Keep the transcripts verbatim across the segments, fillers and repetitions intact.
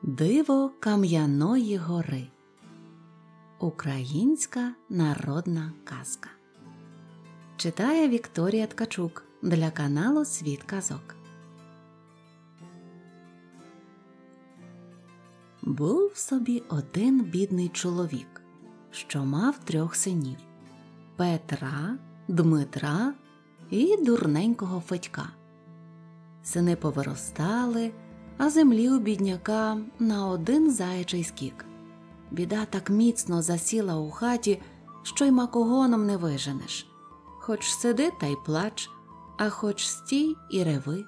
Диво Кам'яної гори. Українська народна казка. Читає Вікторія Ткачук для каналу Світ казок. Був собі один бідний чоловік, що мав трьох синів – Петра, Дмитра і дурненького Федька. Сини повиростали, а землі у бідняка на один заячий скік. Біда так міцно засіла у хаті, що й макогоном не виженеш. Хоч сиди та й плач, а хоч стій і реви.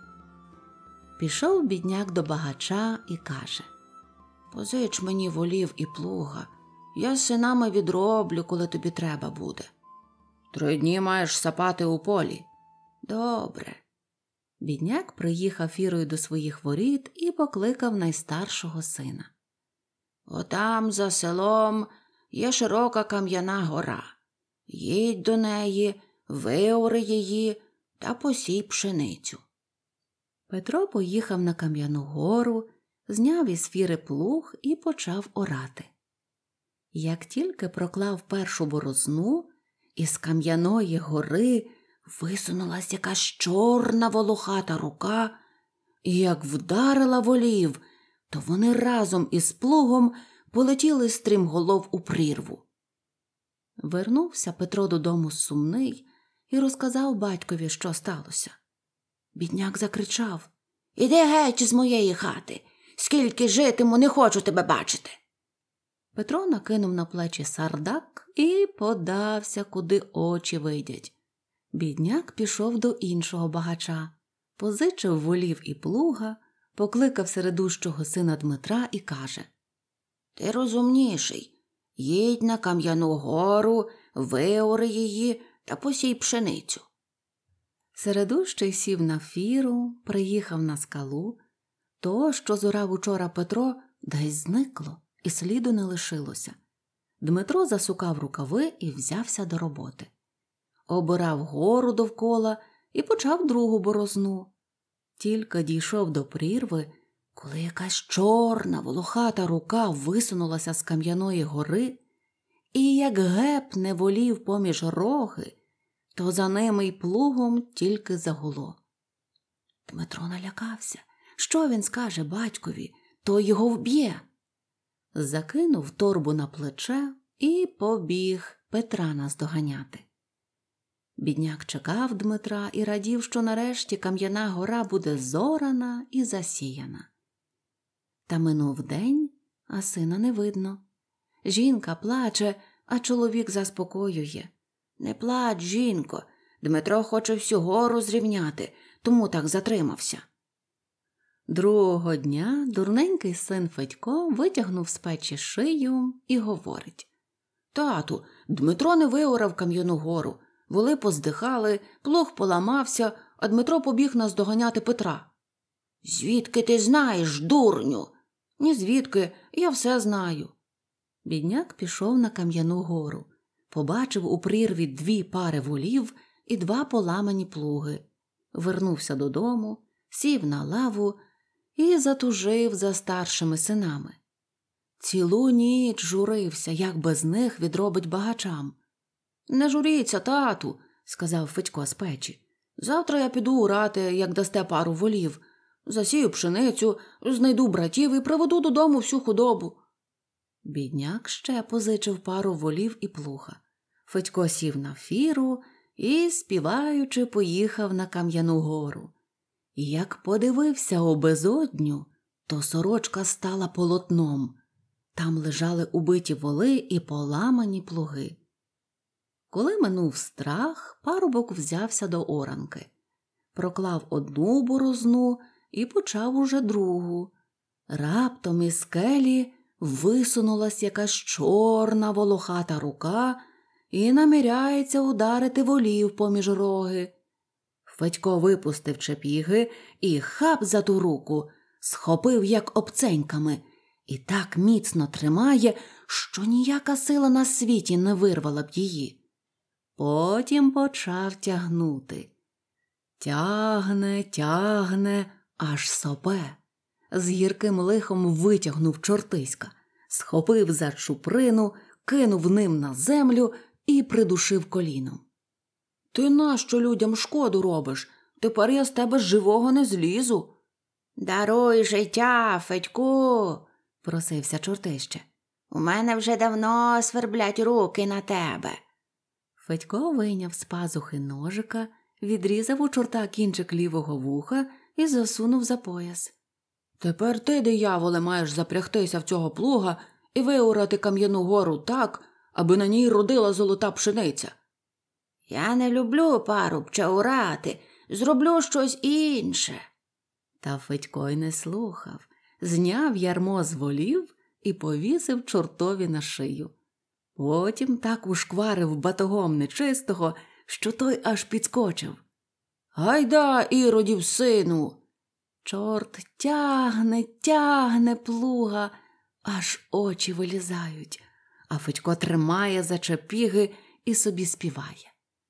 Пішов бідняк до багача і каже: «Позич мені волів і плуга, я з синами відроблю, коли тобі треба буде». «Три дні маєш сапати у полі». «Добре». Бідняк приїхав фірою до своїх воріт і покликав найстаршого сина. «Отам за селом є широка кам'яна гора. Їдь до неї, виори її та посій пшеницю». Петро поїхав на Кам'яну гору, зняв із фіри плуг і почав орати. Як тільки проклав першу борозну, із Кам'яної гори висунулась якась чорна волохата рука, і як вдарила волів, то вони разом із плугом полетіли стрімголов у прірву. Вернувся Петро додому сумний і розказав батькові, що сталося. Бідняк закричав: «Іди геть з моєї хати! Скільки житиму, не хочу тебе бачити!» Петро накинув на плечі сардак і подався, куди очі видять. Бідняк пішов до іншого багача, позичив волів і плуга, покликав середущого сина Дмитра і каже: «Ти розумніший, їдь на Кам'яну гору, виори її та посій пшеницю». Середущий сів на фіру, приїхав на скалу. То, що зорав учора Петро, десь зникло, і сліду не лишилося. Дмитро засукав рукави і взявся до роботи. Обирав гору довкола і почав другу борозну. Тільки дійшов до прірви, коли якась чорна волохата рука висунулася з Кам'яної гори, і як гепне волів поміж роги, то за ними й плугом тільки загуло. Дмитро налякався. Що він скаже батькові, той його вб'є. Закинув торбу на плече і побіг Петра наздоганяти. Бідняк чекав Дмитра і радів, що нарешті Кам'яна гора буде зорана і засіяна. Та минув день, а сина не видно. Жінка плаче, а чоловік заспокоює: «Не плач, жінко, Дмитро хоче всю гору зрівняти, тому так затримався». Другого дня дурненький син Федько витягнув з печі шию і говорить: «Тату, Дмитро не виорав Кам'яну гору, воли поздихали, плуг поламався, а Дмитро побіг наздоганяти Петра». «Звідки ти знаєш, дурню?» «Ні звідки, я все знаю». Бідняк пішов на Кам'яну гору, побачив у прірві дві пари волів і два поламані плуги. Вернувся додому, сів на лаву і затужив за старшими синами. Цілу ніч журився, як без них відробить багачам. «Не журіться, тату», – сказав Федько з печі. «Завтра я піду урати, як дасте пару волів. Засію пшеницю, знайду братів і приведу додому всю худобу». Бідняк ще позичив пару волів і плуга. Федько сів на фіру і, співаючи, поїхав на Кам'яну гору. І як подивився у безодню, то сорочка стала полотном. Там лежали убиті воли і поламані плуги. Коли минув страх, парубок взявся до оранки. Проклав одну борозну і почав уже другу. Раптом із скелі висунулась якась чорна волохата рука і наміряється ударити волів поміж роги. Федько випустив чепіги і хап за ту руку, схопив як обценьками, і так міцно тримає, що ніяка сила на світі не вирвала б її. Потім почав тягнути. Тягне, тягне, аж сопе. з гірким лихом витягнув чортиська, схопив за чуприну, кинув ним на землю і придушив коліном. «Ти нащо людям шкоду робиш? Тепер я з тебе живого не злізу». «Даруй життя, Федьку», – просився чортище. «У мене вже давно сверблять руки на тебе». Федько вийняв з пазухи ножика, відрізав у чорта кінчик лівого вуха і засунув за пояс. «Тепер ти, дияволе, маєш запрягтися в цього плуга і виорати Кам'яну гору так, аби на ній родила золота пшениця». «Я не люблю, парубче, орати, зроблю щось інше». Та Федько й не слухав, зняв ярмо з волів і повісив чортові на шию. Потім так ушкварив батогом нечистого, що той аж підскочив. «Гайда, Іродів сину!» Чорт тягне, тягне плуга, аж очі вилізають, а Федько тримає за чепіги і собі співає.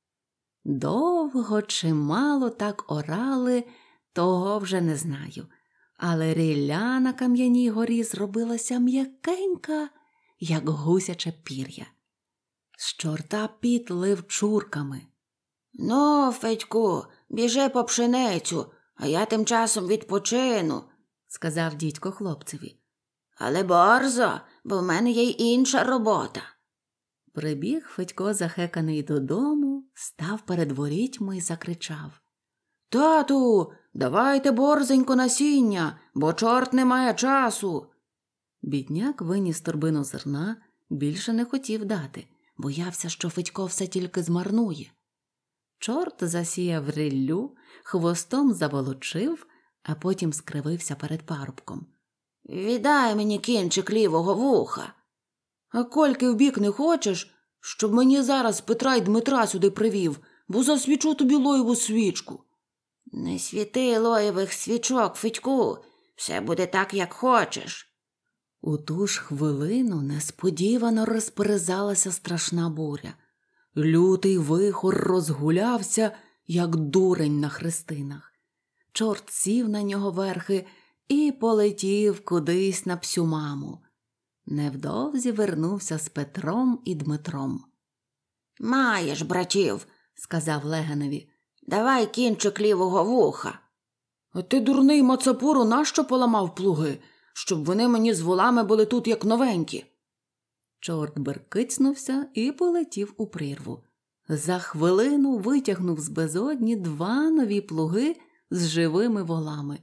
Довго чи мало так орали, того вже не знаю, але рілля на Кам'яній горі зробилася м'якенька, як гусяче пір'я. З чорта піт лив чурками. «Ну, Федьку, біжи по пшеницю, а я тим часом відпочину», – сказав дідько хлопцеві. «Але борзо, бо в мене є й інша робота». Прибіг Федько захеканий додому, став перед ворітьми і закричав. «Тату, давайте борзенько насіння, бо чорт не має часу». Бідняк виніс торбину зерна, більше не хотів дати, боявся, що Федько все тільки змарнує. Чорт засіяв ріллю, хвостом заволочив, а потім скривився перед парубком. «Віддай мені кінчик лівого вуха». «А кольки вбік не хочеш, щоб мені зараз Петра й Дмитра сюди привів, бо засвічу тобі лоєву свічку». «Не світи лоєвих свічок, Федьку, все буде так, як хочеш». У ту ж хвилину несподівано розперезалася страшна буря. Лютий вихор розгулявся, як дурень на хрестинах. Чорт сів на нього верхи і полетів кудись на псю маму. Невдовзі вернувся з Петром і Дмитром. «Маєш, братів», – сказав Леганові, – «давай кінчик лівого вуха». «А ти, дурний мацапуру, нащо поламав плуги? Щоб вони мені з волами були тут, як новенькі». Чорт беркицнувся і полетів у прірву. За хвилину витягнув з безодні два нові плуги з живими волами.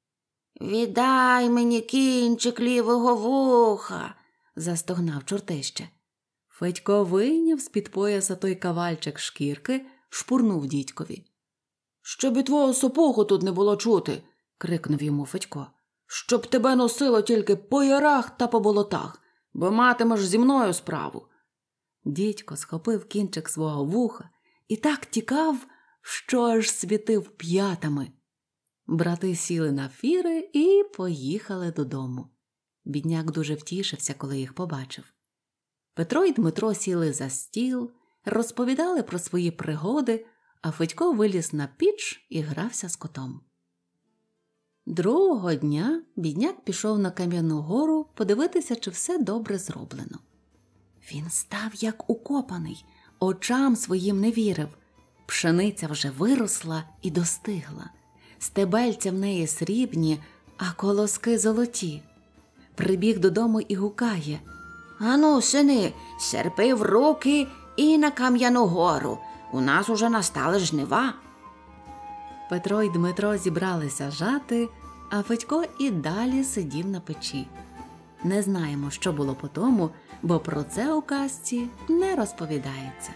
«Віддай мені кінчик лівого вуха», – застогнав чортище. Федько вийняв з-під пояса той кавальчик шкірки, шпурнув дідькові. «Щоб і твого сопуху тут не було чути», – крикнув йому Федько. «Щоб тебе носило тільки по ярах та по болотах, бо матимеш зі мною справу». Дідько схопив кінчик свого вуха і так тікав, що аж світив п'ятами. Брати сіли на фіри і поїхали додому. Бідняк дуже втішився, коли їх побачив. Петро й Дмитро сіли за стіл, розповідали про свої пригоди, а Федько виліз на піч і грався з котом. Другого дня бідняк пішов на Кам'яну гору подивитися, чи все добре зроблено. Він став як укопаний, очам своїм не вірив. Пшениця вже виросла і достигла. Стебельця в неї срібні, а колоски золоті. Прибіг додому і гукає: «Ану, сини, серпи в руки і на Кам'яну гору. У нас уже настали жнива». Петро й Дмитро зібралися жати, а Федько і далі сидів на печі. Не знаємо, що було по тому, бо про це у казці не розповідається.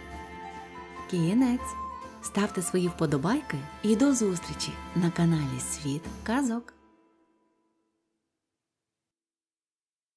Кінець. Ставте свої вподобайки і до зустрічі на каналі Світ казок.